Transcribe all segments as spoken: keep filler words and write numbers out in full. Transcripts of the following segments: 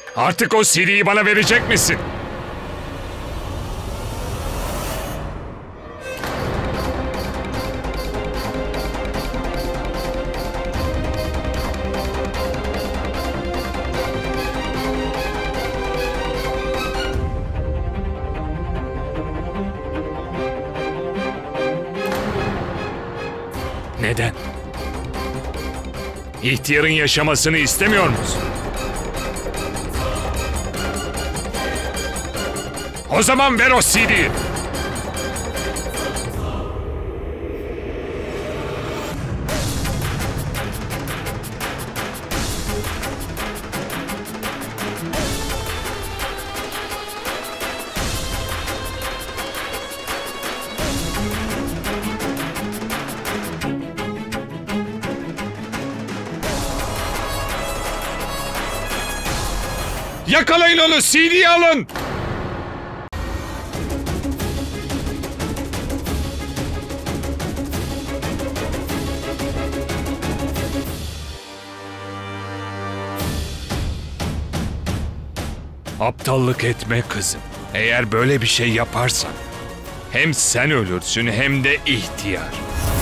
Artık o C D'yi bana verecek misin? Neden? İhtiyarın yaşamasını istemiyor musun? O zaman ver o C D'yi. Yakalayın onu, C D'yi alın! Aptallık etme kızım. Eğer böyle bir şey yaparsan hem sen ölürsün hem de ihtiyar.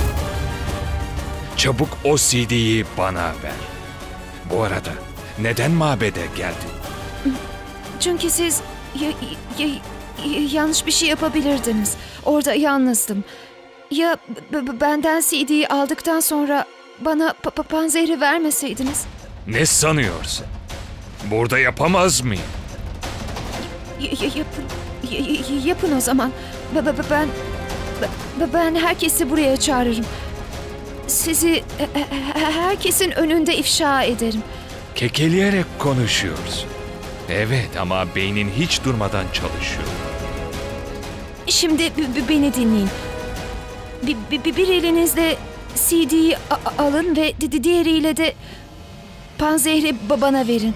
Çabuk o C D'yi bana ver. Bu arada neden mabede geldin? Çünkü siz ya, ya, ya, yanlış bir şey yapabilirdiniz. Orada yalnızdım. Ya b- b- benden C D'yi aldıktan sonra bana pa- pa- panzehri vermeseydiniz? Ne sanıyorsun? Burada yapamaz mıyım? Y- y- yapın, y- y- yapın o zaman. B- b- b- ben b- ben herkesi buraya çağırırım. Sizi e- e- herkesin önünde ifşa ederim. Kekeleyerek konuşuyorsun. Evet ama beynin hiç durmadan çalışıyor. Şimdi b- b- beni dinleyin. Bir, bir, bir elinizle C D'yi a- alın ve di- di- diğeriyle de panzehri babana verin.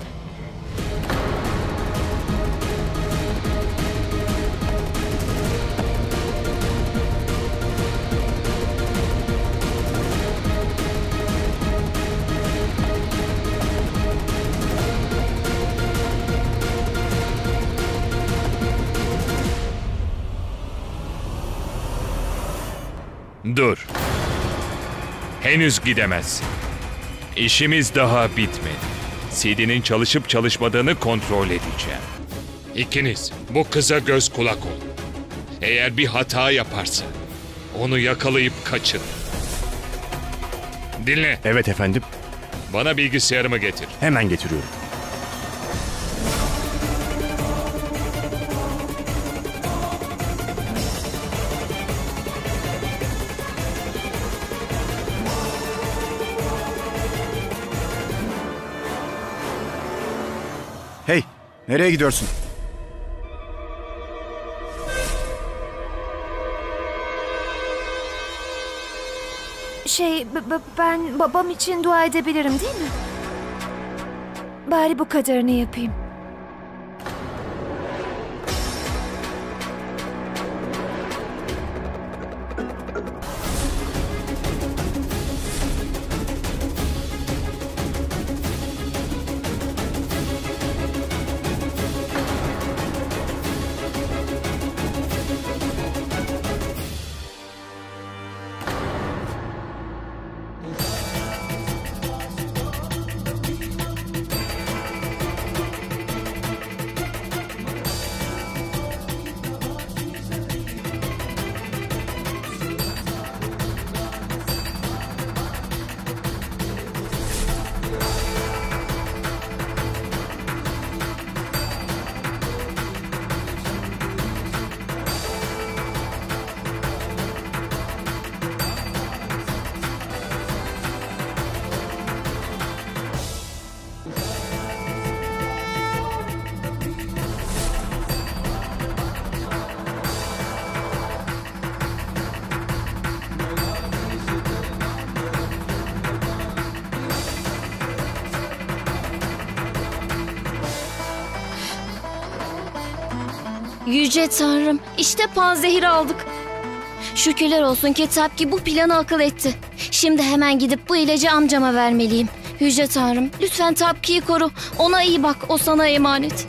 Dur. Henüz gidemezsin. İşimiz daha bitmedi. C D'nin çalışıp çalışmadığını kontrol edeceğim. İkiniz bu kıza göz kulak olun. Eğer bir hata yaparsa onu yakalayıp kaçırın. Dinle. Evet efendim. Bana bilgisayarımı getir. Hemen getiriyorum. Hey, nereye gidiyorsun? Şey, b- b- ben babam için dua edebilirim değil mi? Bari bu kadarını yapayım. Yüce Tanrım, işte panzehiri aldık. Şükürler olsun ki Tapki bu planı akıl etti. Şimdi hemen gidip bu ilacı amcama vermeliyim. Yüce Tanrım, lütfen Tapki'yi koru. Ona iyi bak, o sana emanet.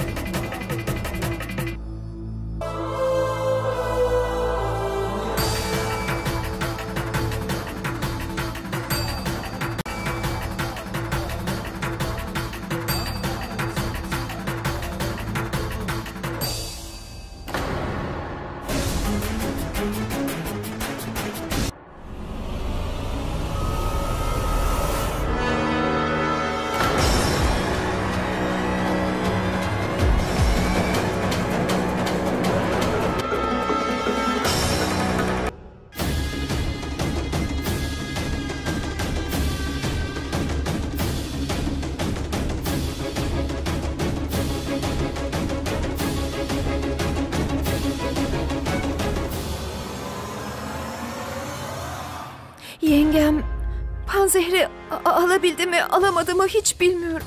Yengem panzehri a- alabildi mi alamadı mı hiç bilmiyorum.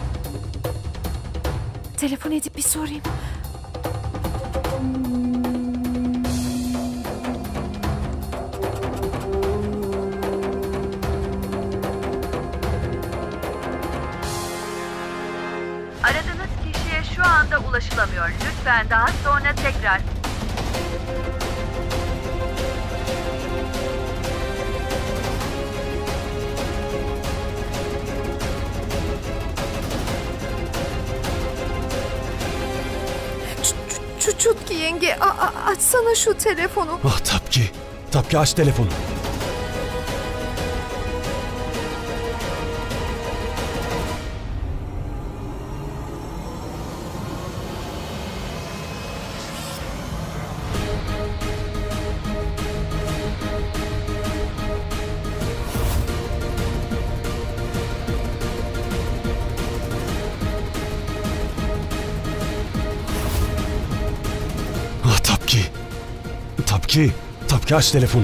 Telefon edip bir sorayım. Aradığınız kişiye şu anda ulaşılamıyor. Lütfen daha sonra tekrar... Ç- Çutki yenge a- a- açsana şu telefonu. Ah Tapki. Tapki aç telefonu. Ah Tapki. Tapki. Tapki aç telefonu.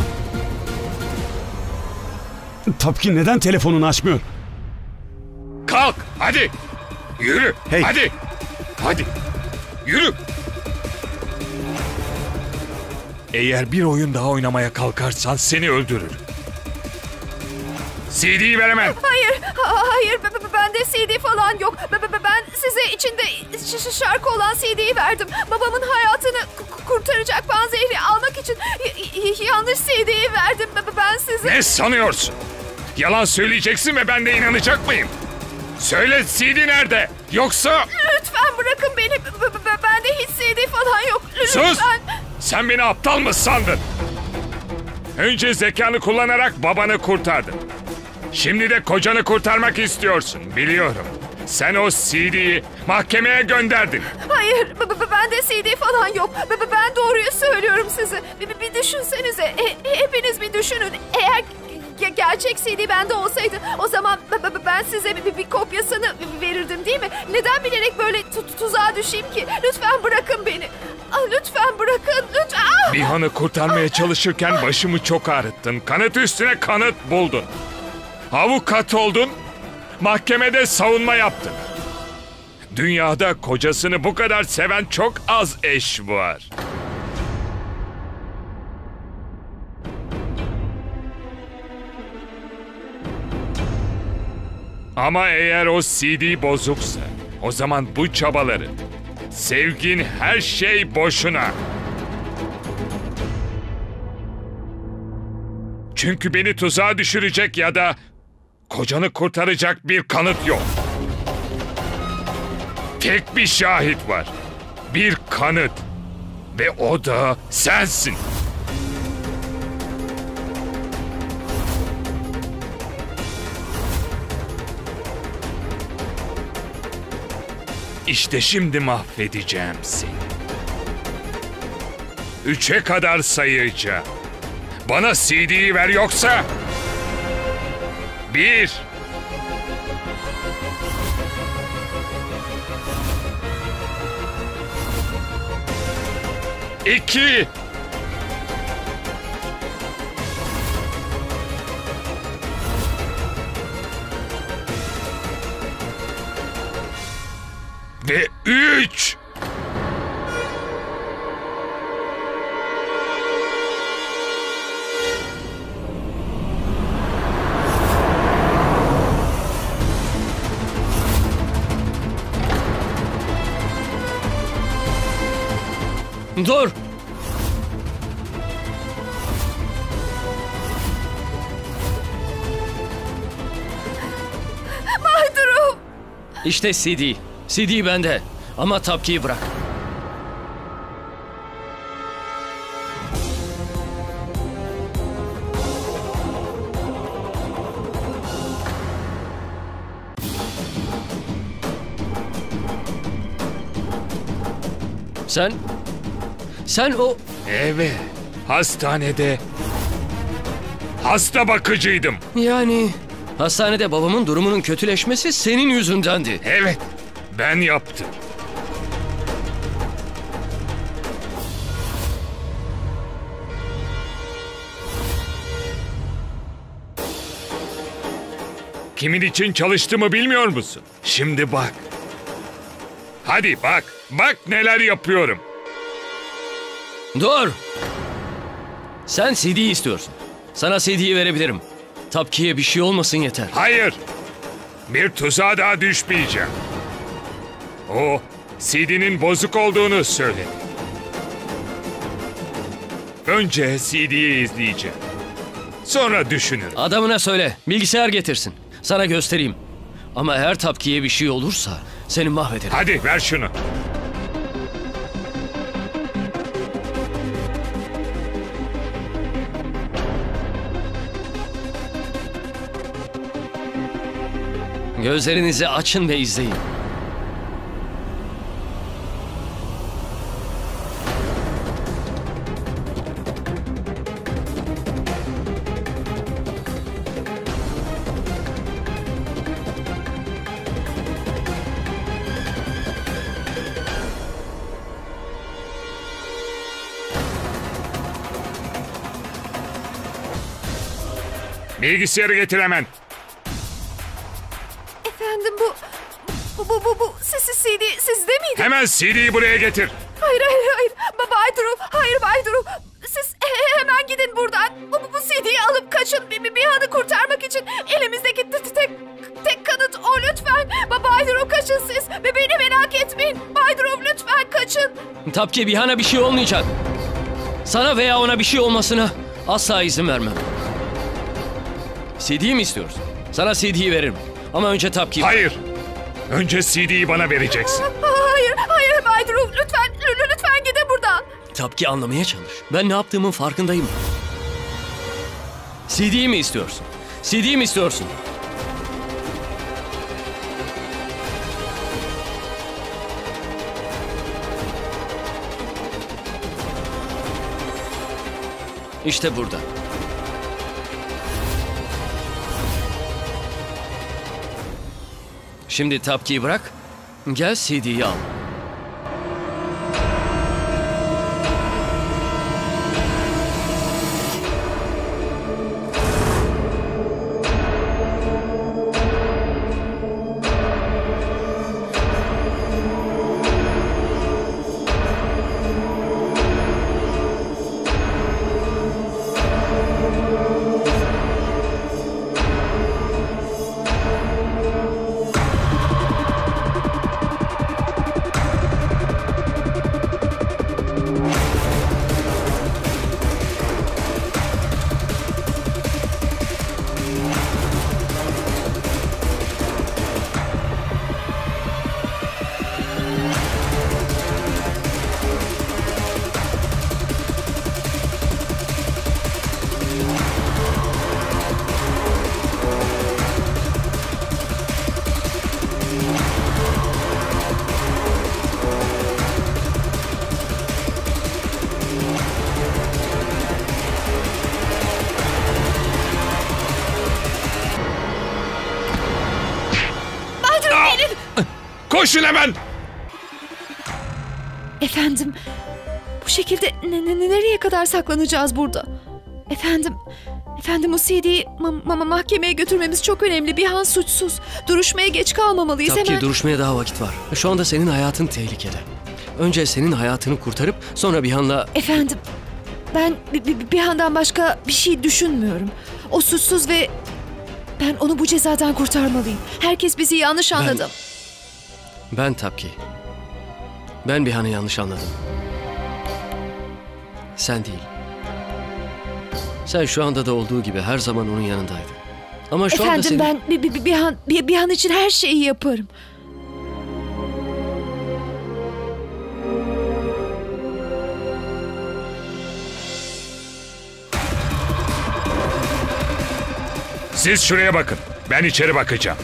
Tapki neden telefonunu açmıyor? Kalk hadi. Yürü. Hey. Hadi. Hadi. Yürü. Eğer bir oyun daha oynamaya kalkarsan seni öldürürüm. C D'yi ver hemen. Hayır, ha- hayır b- b- bende C D falan yok. B- b- Ben size içinde ş- ş- şarkı olan C D'yi verdim. Babamın hayatını k- kurtaracak panzehri almak için y- y- yanlış C D'yi verdim. B- b- Ben size... Ne sanıyorsun? Yalan söyleyeceksin ve ben de inanacak mıyım? Söyle C D nerede? Yoksa... Lütfen bırakın beni. B- b- b- Bende hiç C D falan yok. Lütfen. Sus! Sen beni aptal mı sandın? Önce zekanı kullanarak babanı kurtardın. Şimdi de kocanı kurtarmak istiyorsun, biliyorum. Sen o C D'yi mahkemeye gönderdin. Hayır, b- b- bende C D falan yok. B- b- Ben doğruyu söylüyorum size. Bir, bir- bir düşünsenize. E- hepiniz bir düşünün. Eğer ge- gerçek C D bende olsaydı o zaman b- b- ben size bir, bir kopyasını verirdim değil mi? Neden bilerek böyle tu- tuzağa düşeyim ki? Lütfen bırakın beni. Ah, lütfen bırakın. Lütfen. Ah! Bihan'ı kurtarmaya çalışırken başımı çok ağrıttın. Kanıt üstüne kanıt buldun. Avukat oldun, mahkemede savunma yaptın. Dünyada kocasını bu kadar seven çok az eş var. Ama eğer o C D bozuksa, o zaman bu çabaları, sevgin, her şey boşuna. Çünkü beni tuzağa düşürecek ya da kocanı kurtaracak bir kanıt yok. Tek bir şahit var. Bir kanıt. Ve o da sensin. İşte şimdi mahvedeceğim seni. Üçe kadar sayacağım. Bana C D'yi ver yoksa... Bir... İki... Ve üç... Dur! Mahdurum. İşte C D. C D bende. Ama Tapki'yi bırak. Sen... Sen o... Evet, hastanede hasta bakıcıydım. Yani... Hastanede babamın durumunun kötüleşmesi senin yüzündendi. Evet, ben yaptım. Kimin için çalıştığımı bilmiyor musun? Şimdi bak. Hadi bak, bak neler yapıyorum. Dur! Sen C D'yi istiyorsun. Sana C D'yi verebilirim. Tapki'ye bir şey olmasın yeter. Hayır, bir tuzağa daha düşmeyeceğim. O, C D'nin bozuk olduğunu söyledi. Önce C D'yi izleyeceğim. Sonra düşünürüm. Adamına söyle, bilgisayar getirsin. Sana göstereyim. Ama eğer Tapki'ye bir şey olursa seni mahvederim. Hadi ver şunu. Gözlerinizi açın ve izleyin. Bilgisayarı getir hemen. Efendim bu... Bu, bu, bu, bu siz, C D sizde miydi? Hemen C D'yi buraya getir. Hayır, hayır, hayır. Ba- Bay Duru, hayır Bay Duru. Siz he- hemen gidin buradan. Bu, bu, bu C D'yi alıp kaçın. Bir, bir, bir hanı kurtarmak için elimizdeki t- t- tek, tek kanıt o lütfen. Ba- Bay Duru kaçın siz. Ve beni merak etmeyin. Bay Duru lütfen kaçın. Tapki, Bihan'a bir şey olmayacak. Sana veya ona bir şey olmasına asla izin vermem. C D'yi mi istiyorsun? Sana C D'yi veririm. Ama önce Tapki'yi... Hayır. Önce C D'yi bana vereceksin. Hayır, hayır Bay Duru. Lütfen, lü- lütfen gidin buradan. Tapki, anlamaya çalış. Ben ne yaptığımın farkındayım. C D'yi mi istiyorsun? C D'yi mi istiyorsun? İşte burada. Şimdi Tapki'yi bırak. Gel C D'yi al. Koşun hemen. Efendim, bu şekilde ne, ne- nereye kadar saklanacağız burada? Efendim, efendim o C D'yi ma- ma- mahkemeye götürmemiz çok önemli. Bihan suçsuz. Duruşmaya geç kalmamalıyız Tapki, hemen. duruşmaya daha vakit var. Şu anda senin hayatın tehlikede. Önce senin hayatını kurtarıp sonra Bihan'la... Efendim, ben bir, bir, Bihan'dan başka bir şey düşünmüyorum. O suçsuz ve ben onu bu cezadan kurtarmalıyım. Herkes bizi yanlış anladı. Ben Tapki. Ben Bihan'ı yanlış anladım. Sen değil. Sen şu anda da olduğu gibi her zaman onun yanındaydın. Ama şu anda Efendim senin... ben bir, bir, bir, an, bir, bir an için her şeyi yaparım. Siz şuraya bakın. Ben içeri bakacağım.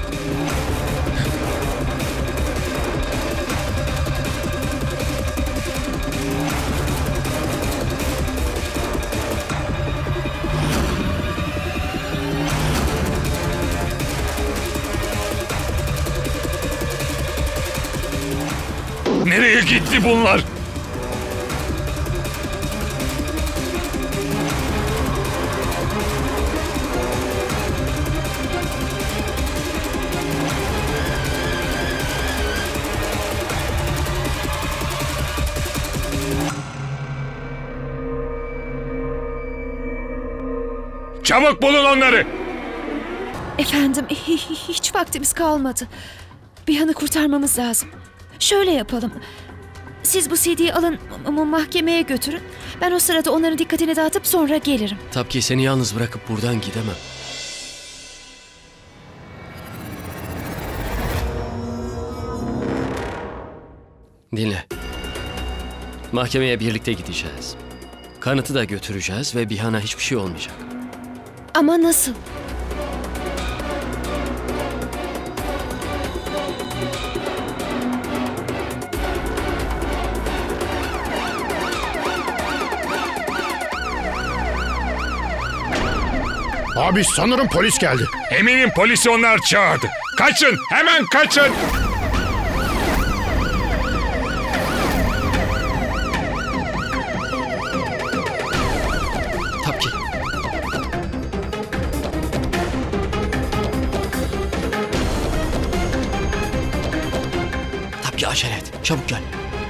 Nereye gitti bunlar? Çabuk bulun onları. Efendim hi- hi- hiç vaktimiz kalmadı. Bihan'ı kurtarmamız lazım. Şöyle yapalım. Siz bu C D'yi alın m- mahkemeye götürün. Ben o sırada onların dikkatini dağıtıp sonra gelirim. Tabii seni yalnız bırakıp buradan gidemem. Dinle. Mahkemeye birlikte gideceğiz. Kanıtı da götüreceğiz ve Bihan'a hiçbir şey olmayacak. Ama nasıl? Abi sanırım polis geldi. Eminim polisi onlar çağırdı. Kaçın, hemen kaçın. Tabii ki. Tabii ki acele et. Çabuk gel.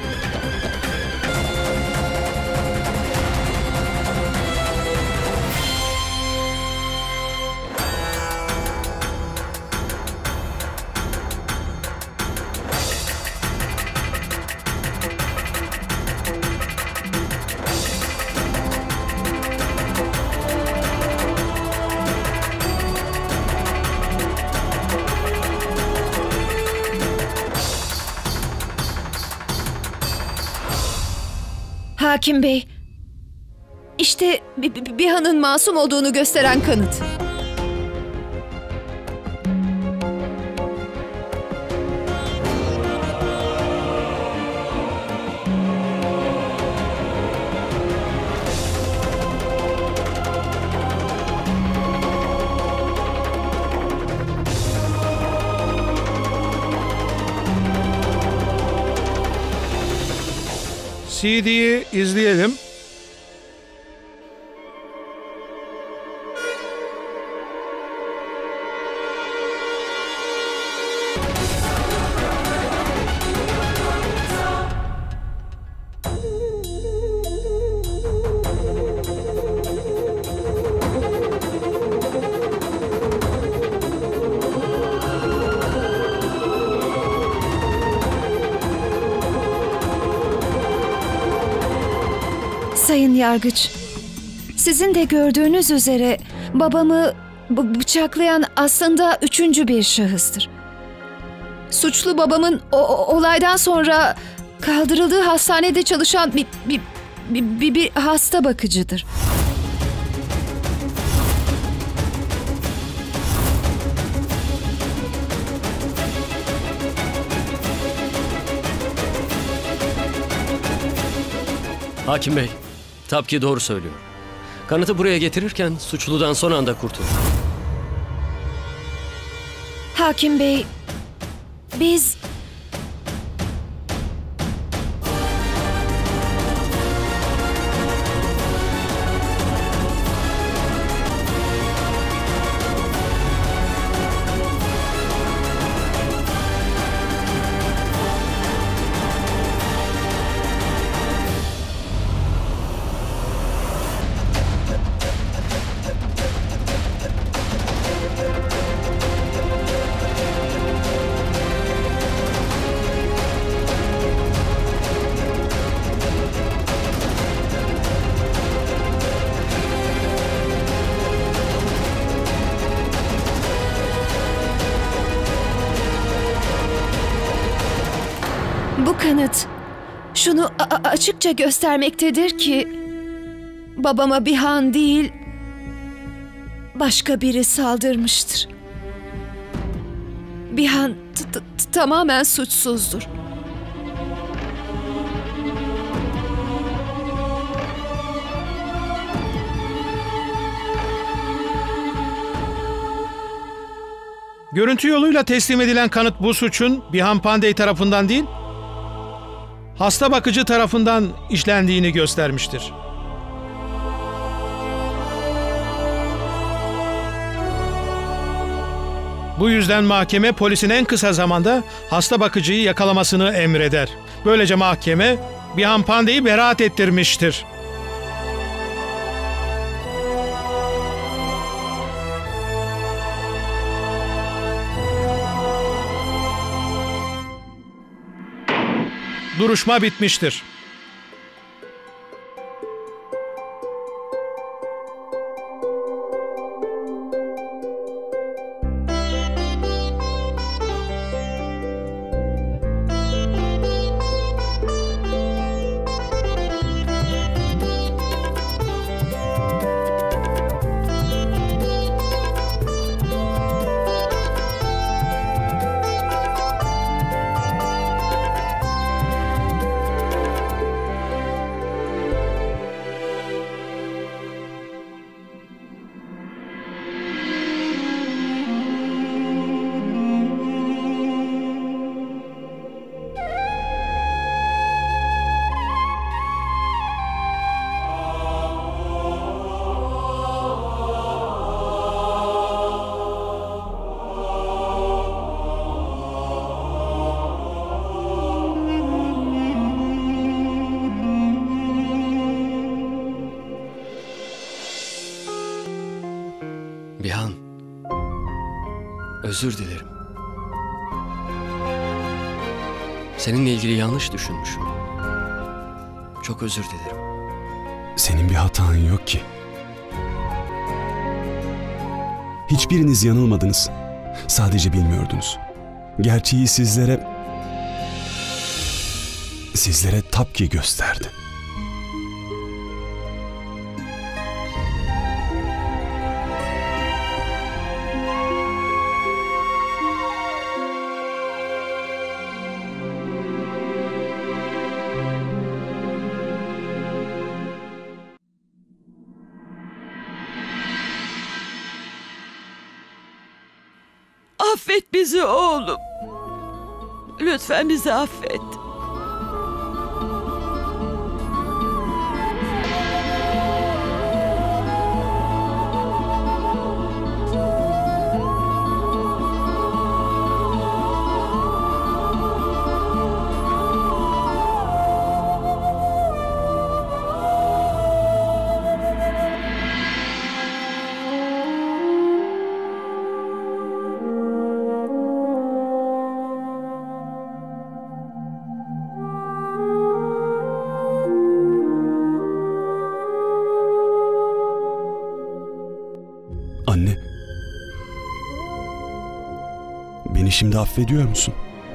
Hakim Bey, işte Bi- Bi- Bihan'ın masum olduğunu gösteren kanıt. C D'yi izleyelim. Sayın Yargıç, sizin de gördüğünüz üzere babamı b- bıçaklayan aslında üçüncü bir şahıstır. Suçlu babamın o, o- olaydan sonra kaldırıldığı hastanede çalışan bir, bir, bir, bir, bir hasta bakıcıdır. Hakim Bey, tabii ki doğru söylüyor. Kanıtı buraya getirirken suçludan son anda kurtuldu. Hakim Bey, biz... Bu kanıt şunu a- açıkça göstermektedir ki babama Bihan değil, başka biri saldırmıştır. Bihan t- t- tamamen suçsuzdur. Görüntü yoluyla teslim edilen kanıt bu suçun Bihan Pandey tarafından değil, hasta bakıcı tarafından işlendiğini göstermiştir. Bu yüzden mahkeme polisin en kısa zamanda hasta bakıcıyı yakalamasını emreder. Böylece mahkeme Bihan Pandey'i beraat ettirmiştir. Duruşma bitmiştir. Bihan, özür dilerim. Seninle ilgili yanlış düşünmüşüm. Çok özür dilerim. Senin bir hatan yok ki. Hiçbiriniz yanılmadınız. Sadece bilmiyordunuz. Gerçeği sizlere... Sizlere Tapki gösterdi. Affet bizi oğlum. Lütfen bizi affet. Anne, beni şimdi affediyor musun?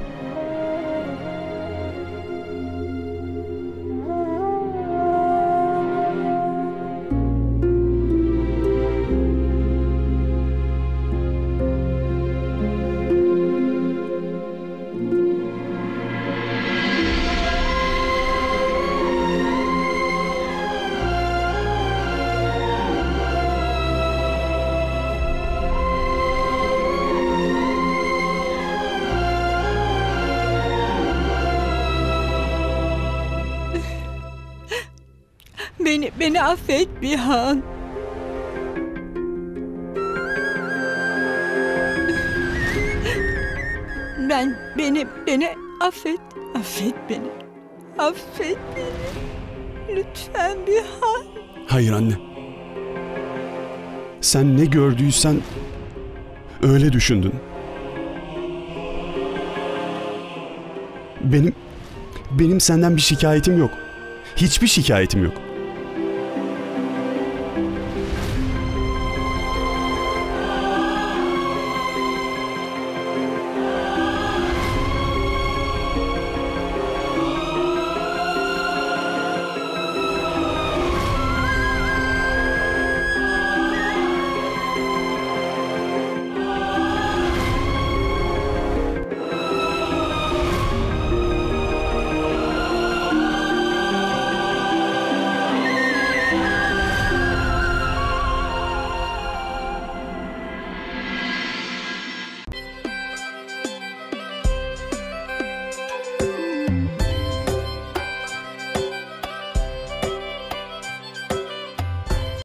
Beni, beni affet Bihan. Ben, beni, beni affet. Affet beni. Affet beni. Lütfen Bihan. Hayır anne. Sen ne gördüysen öyle düşündün. Benim benim senden bir şikayetim yok. Hiçbir şikayetim yok.